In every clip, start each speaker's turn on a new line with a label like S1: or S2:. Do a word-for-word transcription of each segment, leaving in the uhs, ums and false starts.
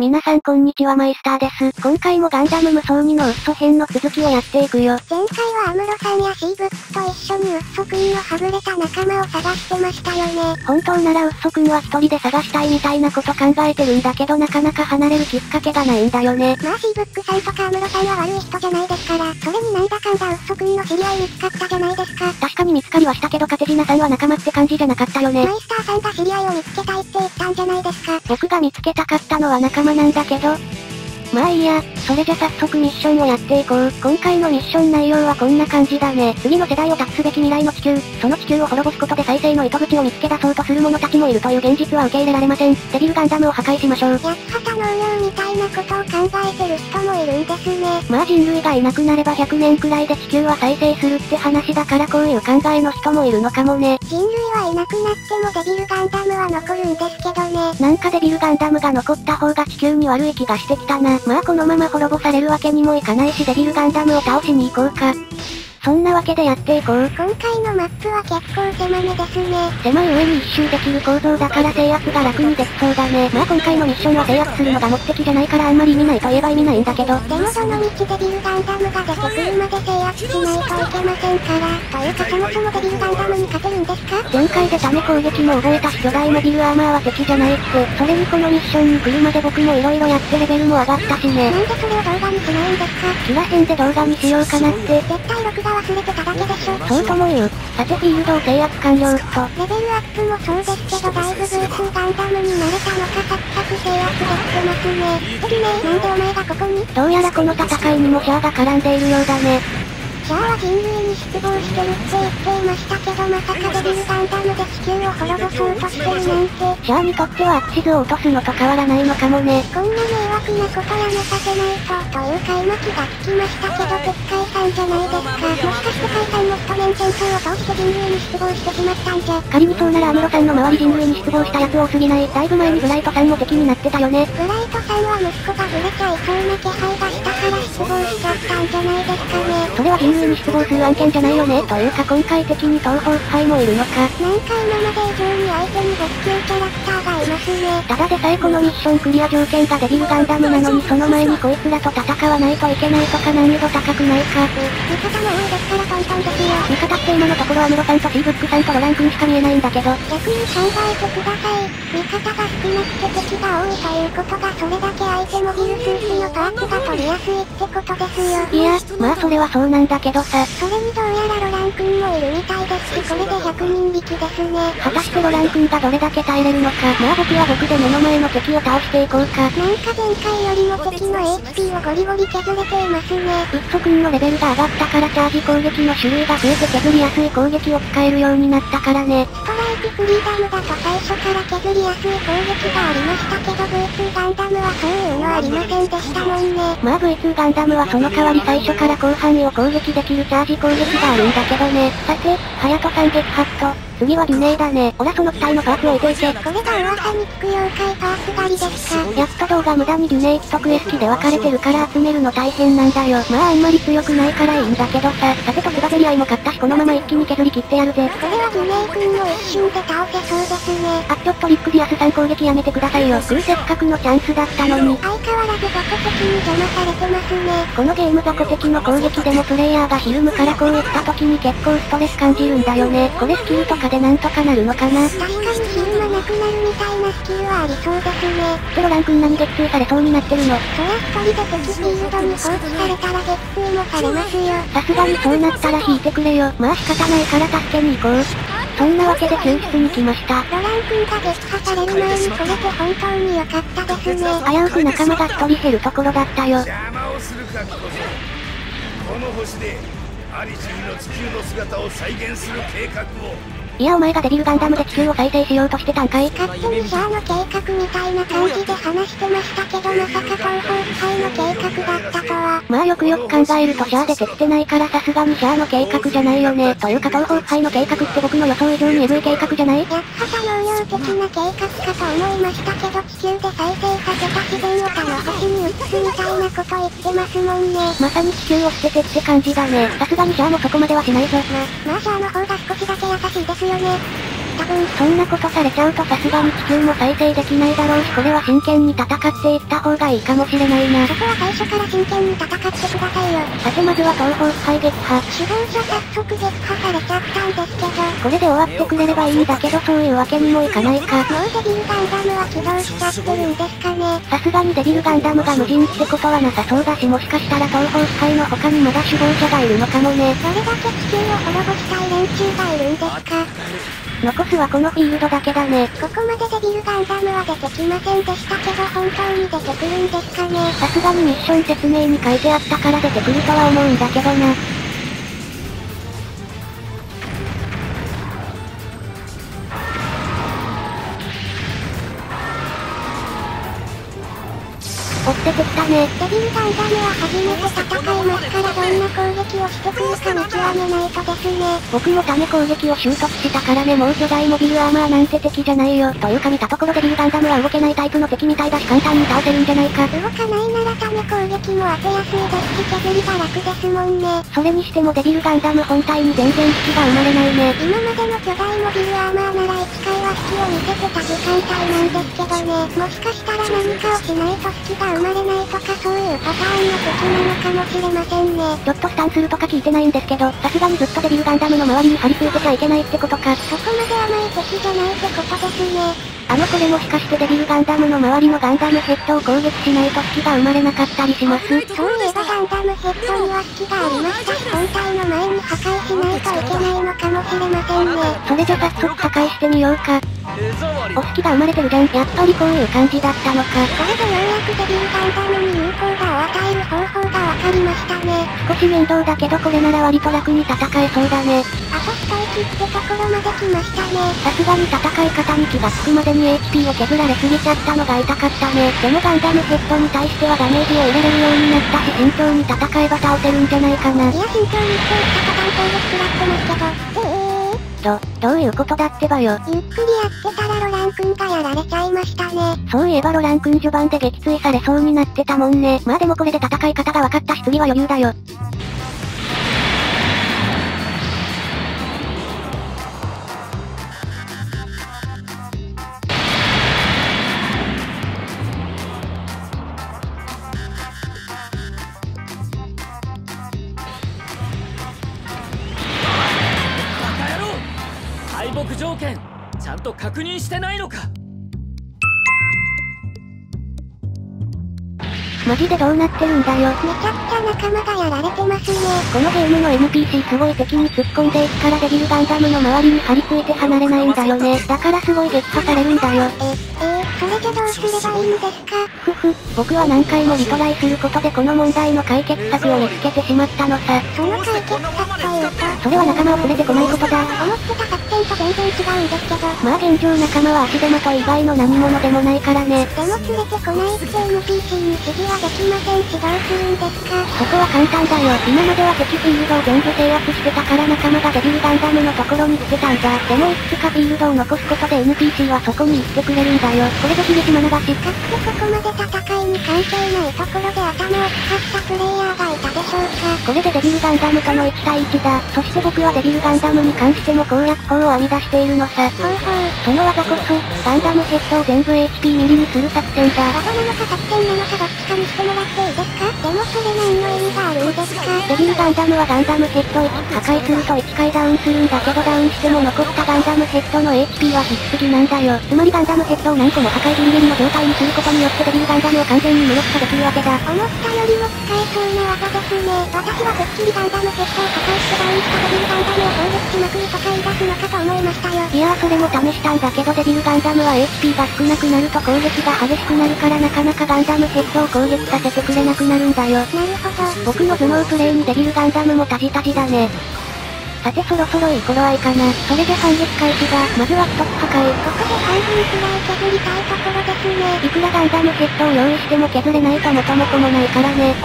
S1: 皆さんこんにちはマイスターです。今回もガンダム無双にのウッソ編の続きをやっていくよ。
S2: 前回はアムロさんやシーブックと一緒にウッソくんのはぐれた仲間を探してましたよね。
S1: 本当ならウッソくんは一人で探したいみたいなこと考えてるんだけどなかなか離れるきっかけがないんだよね。
S2: まあシーブックさんとかアムロさんは悪い人じゃないですから、それになんだかんだウッソくんの知り合い見つかったじゃないですか。
S1: 確かに見つかりはしたけどカテジナさんは仲間って感じじゃなかったよね。
S2: マイスターさんが知り合いを見つけたいって言ったんじゃないですか。
S1: 僕が見つけたかったのは仲間なんだけど、まあいいや、それじゃ早速ミッションをやっていこう。今回のミッション内容はこんな感じだね。次の世代を託すべき未来の地球、その地球を滅ぼすことで再生の糸口を見つけ出そうとする者たちもいるという現実は受け入れられません。デビルガンダムを破壊しましょう。
S2: 八つ畑農業みたいなことを考えてる人もいるんですね。
S1: まあ人類がいなくなればひゃくねんくらいで地球は再生するって話だからこういう考えの人もいるのかもね。
S2: 人類はいなくなってもデビルガンダムは残るんですけどね。
S1: なんかデビルガンダムが残った方が地球に悪い気がしてきたな。まあこのまま滅ぼされるわけにもいかないしデビルガンダムを倒しに行こうか。そんなわけでやっていこう。
S2: 今回のマップは結構狭めですね。
S1: 狭い上に一周できる構造だから制圧が楽にできそうだね。まあ今回のミッションは制圧するのが目的じゃないからあんまり意味ないといえば意味ないんだけど。
S2: でもどの道デビルガンダムが出てくるまで制圧しないといけませんから。というかそもそもデビルガンダムに勝てるんですか？
S1: 前回でタメ攻撃も覚えたし巨大モビルアーマーは敵じゃないって。それにこのミッションに来るまで僕も色々やってレベルも上がったしね。
S2: なんでそれを動画にしないんですか？
S1: キラ編で動画にしようかなって。
S2: 絶対録画忘れてただけでしょ。
S1: そうとも言う。さてフィールドを制圧完了っと。
S2: レベルアップもそうですけどだいぶ ブイツー ガンダムに慣れたのかサクサク制圧できてますね。次ねなんでお前がここに？
S1: どうやらこの戦いにもシャアが絡んでいるようだね。
S2: シャアは人類に失望してるって言っていましたけどまさかデビルガンダムで地球を滅ぼそうとしてるなんて。
S1: シャアにとってはアクシズを落とすのと変わらないのかもね。
S2: こんな迷惑なことやめさせないと、というか今気がつきましたけど敵海さんじゃないですか。もしかして海さんも一連戦争を通して人類に失望してしまったんじゃ。
S1: 仮にそうならアムロさんの周り人類に失望したやつ多すぎない。だいぶ前にブライトさんも敵になってたよね。
S2: ブライトさんは息子がブレちゃいそうな気配がしたから失望しちゃったんじゃないですかね。
S1: それは人類に失望する案件じゃないよね。というか今回敵に東方腐敗もいるのか。
S2: なんか今まで以上に相手にレスキューキャラクターがいますね。
S1: ただでさえこのミッションクリア条件がデビルガンダムなのにその前にこいつらと戦わないといけないとか難易度高くないか。
S2: 味方も多いですからトントンですよ。
S1: 味方って今のところアムロさんとシーブックさんとロラン君しか見えないんだけど。
S2: 逆に考えてください。味方が少なくて敵が多いということがそれだけ相手モビルスーツのパーツが取りやすいってことですよ。
S1: いや、まあそれはそうなんだけどさ。
S2: それにどうやらロラン君もいるみたいですしこれでひゃくにん引きですね。
S1: 果たしてロラン君がどれだけ耐えれるのか。まあ僕は僕で目の前の敵を倒していこうか。
S2: なんか前回よりも敵の エイチピー をゴリゴリ削れていますね。
S1: ウッソ君のレベルが上がったからチャージ攻撃の種類が増えて削りやすい攻撃を使えるようになったからね。
S2: ストライクフリーダムだと最初から削りやすい攻撃がありましたけど ブイツー ガンダムはそういうのありませんでしたもんね。
S1: まあ ブイツー ガンダムはその代わり最初から広範囲を攻撃できるチャージ攻撃があるんだけどね。さて、ハヤトさん撃破と、次はデュネイだね。おらその機体のパーツを置いていて。
S2: これが噂に聞く妖怪パーツ狩りですか。
S1: やっと動画無駄にデュネイ機とクエス機で分かれてるから集めるの大変なんだよ。まああんまり強くないからいいんだけどさ。さてとスバゼリアイも買ったしこのまま一気に削り切ってやるぜ。
S2: これはデュネイ君を一瞬で倒せそうですね。
S1: あ、ちょっとリックディアスさん攻撃やめてくださいよ。せっかくのチャンスだったのに。
S2: 相変わらず雑魚敵に邪魔されてますね。
S1: このゲーム雑魚敵の攻撃でもプレイヤーがひるむからこういった時に結構ストレス感じるんだよね。これスキルとかでなんとかなるのかな。
S2: 確かに昼間なくなるみたいなスキルはありそうですね。
S1: プロラン君何撃墜されそうになってるの。
S2: そりゃ一人で敵フィールドに放置されたら撃墜もされますよ。
S1: さすがにそうなったら引いてくれよ。まあ仕方ないから助けに行こう。そんなわけで救出に来ました。
S2: ロラン君が撃破される前にこれで本当に良かったですね。
S1: 危うく仲間が一人減るところだったよ。
S3: 邪魔をするかこそこの星でアリシーの地球の姿を再現する計画を。
S1: いやお前がデビルガンダムで地球を再生しようとしてたんかい。
S2: 勝手にシャアの計画みたいな感じで話してましたけどまさか東方腐敗の計画だったとは。
S1: まあよくよく考えるとシャアでできてないからさすがにシャアの計画じゃないよね。というか東方腐敗の計画って僕の予想以上にエグい計画じゃない？
S2: 八つ畑農業的な計画かと思いましたけど地球で再生させた自然を他の星に移すみたいなこと言ってますもんね。
S1: まさに地球を捨ててって感じだね。さすがにシャアもそこまではしないぞ。
S2: ま、まあシャアの方が少しだけ優しいですよね。 した分。
S1: そんなことされちゃうとさすがに地球も再生できないだろうし、これは真剣に戦っていった方がいいかもしれないな。
S2: そこは最初から真剣に戦ってくださいよ。
S1: さてまずは東方スカイ撃破。
S2: 首謀者早速撃破されちゃったんですけど。
S1: これで終わってくれればいいんだけどそういうわけにもいかないか。
S2: もうデビルガンダムは起動しちゃってるんですかね。
S1: さすがにデビルガンダムが無人ってことはなさそうだし、もしかしたら東方スカイの他にまだ首謀者がいるのかもね。
S2: どれだけ地球を滅ぼしたい連中がいるんですか。
S1: 残すはこのフィールドだけだね。
S2: ここまでデビルガンダムは出てきませんでしたけど本当に出てくるんですかね。
S1: さすがにミッション説明に書いてあったから出てくるとは思うんだけどな。追っててきたね。
S2: デビルガンダムは初めて戦いますからどんな攻撃をしてくるか見極めないとですね。
S1: 僕もため攻撃を習得したからね。もう巨大モビルアーマーなんて敵じゃないよ。というか見たところデビルガンダムは動けないタイプの敵みたいだし簡単に倒せるんじゃないか。
S2: 動かないならため攻撃も当てやすいですし削りが楽ですもんね。
S1: それにしてもデビルガンダム本体に全然隙が生まれないね。
S2: 今までの巨大モビルアーマーならいっかいは隙を見せてた時間帯なんですけどね。もしかしたら何かをしないと隙が生まれないとかそういうパターンの敵なのかもしれませんね。
S1: ちょっとスタンするとか聞いてないんですけど、さすがにずっとデビルガンダムの周りに張り付いてちゃいけないってことか。
S2: そこまで甘い敵じゃないってことですね。
S1: あのこれもしかしてデビルガンダムの周りのガンダムヘッドを攻撃しないと隙が生まれなかったりします？
S2: そういえばガンダムヘッドには隙がありましたし本体の前に破壊しないといけないのかもしれませんね。
S1: それじゃ早速破壊してみようか。お隙が生まれてるじゃん。やっぱりこういう感じだったのか。
S2: これでようやくデビルガンダムに有効がを与える方法がわかりましたね。
S1: 少し面倒だけどこれなら割と楽に戦えそうだね。
S2: あと一息ってところまで来ましたね。
S1: さすがに戦い方に気がつくまでに エイチピー を削られすぎちゃったのが痛かったね。でもガンダムヘッドに対してはダメージを入れれるようになったし慎重に戦えば倒せるんじゃないかな。
S2: いや慎重にしていったパターン攻撃食らってますけど。ええー
S1: ど、どういうことだってばよ。
S2: ゆっくりやってたらロランくんがやられちゃいましたね。
S1: そういえばロランくん序盤で撃墜されそうになってたもんね。まあでもこれで戦い方が分かったし次は余裕だよ。
S4: 敗北条件ちゃんと確認してないのか。
S1: マジでどうなってるんだよ。
S2: めちゃくちゃ仲間がやられてますね。
S1: このゲームの エヌピーシー すごい敵に突っ込んでいくからデビルガンダムの周りに張り付いて離れないんだよね。だからすごい撃破されるんだよ。
S2: え、えー、それじゃどうすればいいんですか？
S1: ふふ、僕は何回もリトライすることでこの問題の解決策を見つけてしまったのさ。
S2: その解決策というと、
S1: それは仲間を連れてこないことだ。
S2: 思ってた作戦と全然違うんですけど。
S1: まあ現状仲間は足手まとい以外の何者でもないからね。
S2: でも連れてこないって エヌピーシー に指示はできませんしどうするんですか？
S1: そこは簡単だよ。今までは敵フィールドを全部制圧してたから仲間がデビルガンダムのところに来てたんだ。でもいくつかフィールドを残すことで エヌピーシー はそこに行ってくれるんだよ。これで悲劇まながし。
S2: かつてそこまで戦いに関係ないところで頭を使ったプレイヤーがいたでしょうか？
S1: これでデビルガンダムとのいち対いちだ。そして僕はデビルガンダムに関しても攻略法を編み出しているのさ。
S2: ほうほう。
S1: その技こそ、ガンダムヘッドを全部 エイチピー ミリにする作戦だ。
S2: 技なのか作戦なのかどっちかにしてもらっていいですか？でもそれ何の意味があるんですか？
S1: デビルガンダムはガンダムヘッドいち破壊するといっかいダウンするんだけどダウンしても残ったガンダムヘッドの エイチピー は必須技なんだよ。つまりガンダムヘッドを何個も破壊ギリギリの状態にすることによってデビルガンダムを完全に無力化できるわけだ。
S2: 思ったよりも使えそうな技ですね。私はてっきりガンダムヘッドを破壊してダウンしたデビルガンダムを攻撃しまくるとか言い出すのかと思いましたよ。
S1: いやーそれも試したんだけどデビルガンダムは エイチピー が少なくなると攻撃が激しくなるからなかなかガンダムヘッドを攻撃させてくれなくなるんだよ。
S2: なるほど。
S1: 僕の頭脳プレイにデビルガンダムもタジタジだね。さてそろそろいい頃合いかな。それで反撃開始だ。まずは一つ破壊。
S2: ここで半分くらい削りたいところですね。
S1: いくらガンダムヘッドを用意しても削れないと元も子もないからね。お、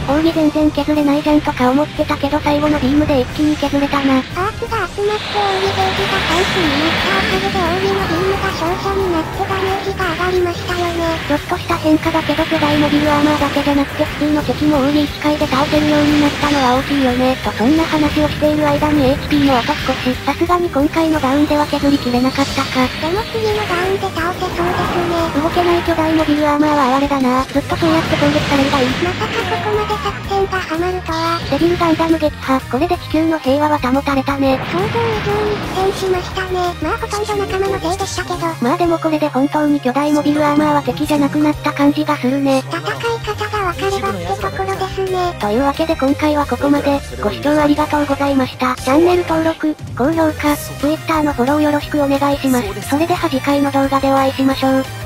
S1: 奥義全然削れないじゃんとか思ってたけど最後のビームで一気に削れたな。
S2: パーツが集まって奥義ゲージがチャンスになったおかげで奥義のビームが照射になってダメージが上がりましたよね。
S1: ちょっとした変化だけど巨大モビルアーマーだけじゃなくて普通の敵も奥義いち回で倒せるようになったのは大きいよね。とそんな話をしている間に エイチピー もあと少し。さすがに今回のダウンでは削りきれなかったか。
S2: でも次のダウンで倒せそうですね。
S1: 動けない巨大モビルアーマーは哀れだな。ずっとそうやって攻撃されるがいい。
S2: まさかここまで作戦がハマるとは。
S1: デビルガンダム撃破。これで地球の平和は保たれたね。
S2: 想像以上に苦戦しましたね。まあほとんど仲間のせいでしたけど。
S1: まあでもこれで本当に巨大モビルアーマーは敵じゃなくなった感じがするね。
S2: 戦い方が分かればってところですね。
S1: というわけで今回はここまで。ご視聴ありがとうございました。チャンネル登録、高評価、Twitter のフォローよろしくお願いします。それでは次回の動画でお会いしましょう。